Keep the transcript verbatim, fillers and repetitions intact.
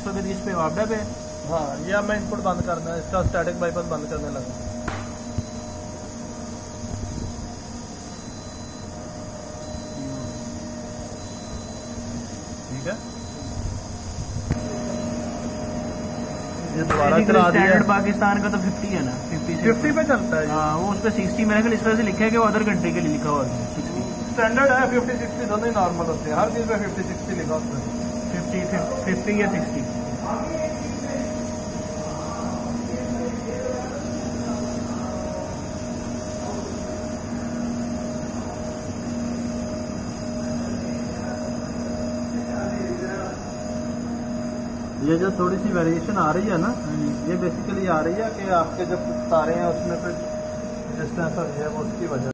सौ के इस पे आपदा पे। हाँ, या मैं इनपुट बंद करना, इसका स्टैटिक बाईपास बंद करने लगा। ठीक है, ये दोबारा चला दिया। स्टैंडर्ड पाकिस्तान का तो फिफ्टी है ना, फिफ्टी फिफ्टी पे चलता है। हाँ, वो उस पर सिक्सटी मेरे ख्याल इस तरह से लिखा है कि वो अदर कंट्री के लिए लिखा हुआ है। स्टैंडर्ड है, फिफ्टी सिक्सटी दोनों ही नॉर्मल होते हैं, हर चीज पे फिफ्टी सिक्सटी लिखा होता है। फिफ्टी फिफ्टी या सिक्सटी। ये जो थोड़ी सी वेरिएशन आ रही है ना, ये बेसिकली आ रही है कि आपके जो तारे हैं उसमें फिर डिस्टेंस हो गया, वो उसकी वजह